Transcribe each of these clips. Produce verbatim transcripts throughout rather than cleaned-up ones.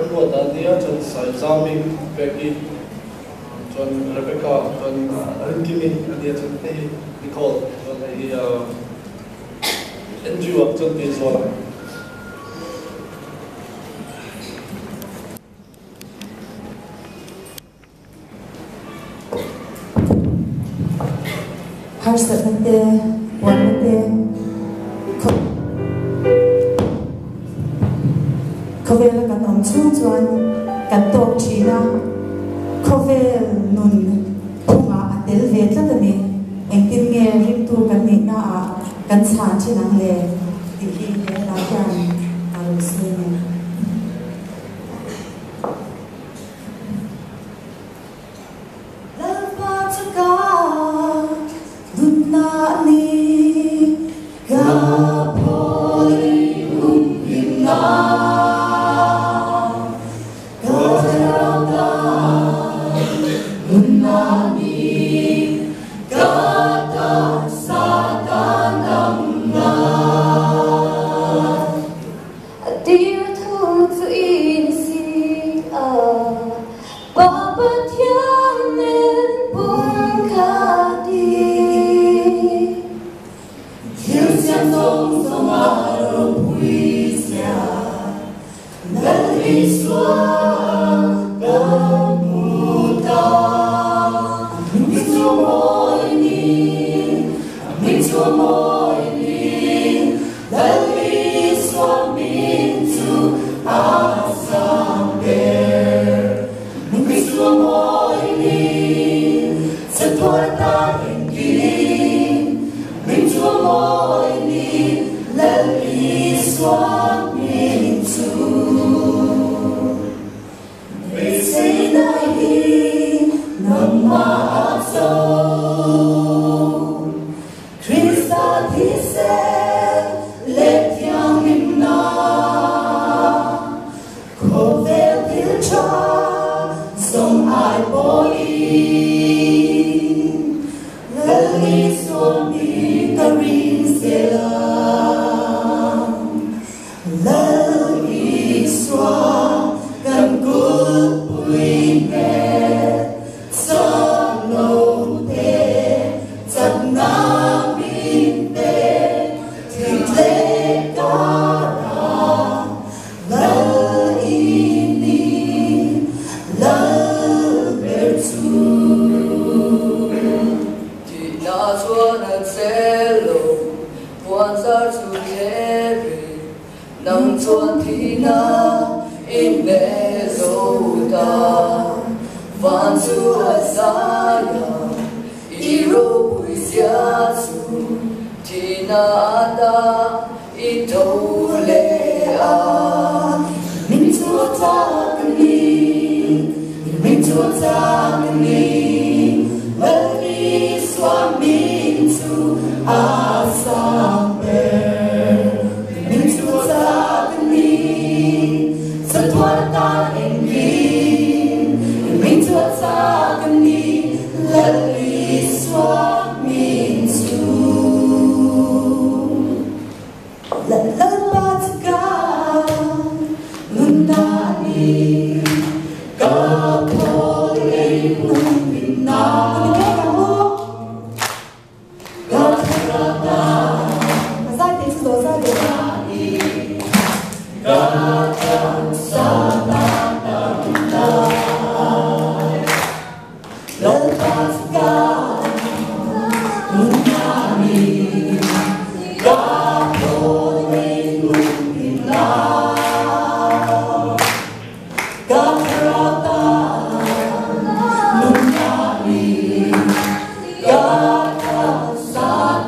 buat tadi ya, John Saizami, Becky, John Rebecca, John Rinkimi, dia John Teh, Nicole, John Teh, Andrew, John Teh Zola. Harus nanti, buat nanti, kau bela kan om cuan kan tok China, kau bela nun punga atel vetla tani, engkin nge rim tu kan ni na kan san China le, dihi le layan harus ni. Lepas cakap, dunia ni kapolri umpina.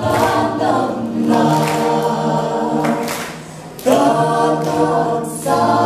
God, God, God,